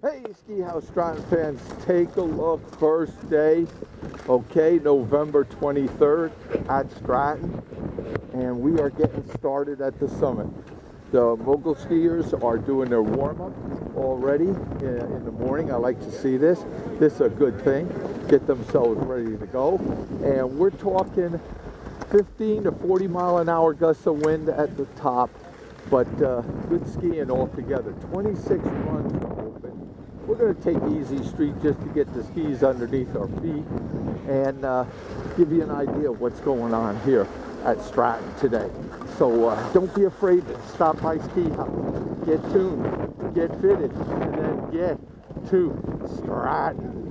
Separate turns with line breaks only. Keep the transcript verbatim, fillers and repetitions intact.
Hey, Ski House Stratton fans, take a look. First day, okay, November twenty-third at Stratton, and we are getting started at the summit. The mogul skiers are doing their warm-up already in, in the morning. I like to see this. This is a good thing. Get themselves ready to go. And we're talking fifteen to forty mile an hour gusts of wind at the top, but uh, good skiing altogether. twenty-six runs are open. We're going to take Easy Street just to get the skis underneath our feet and uh, give you an idea of what's going on here at Stratton today. So uh, don't be afraid to stop by Ski House, get tuned, get fitted, and then get to Stratton.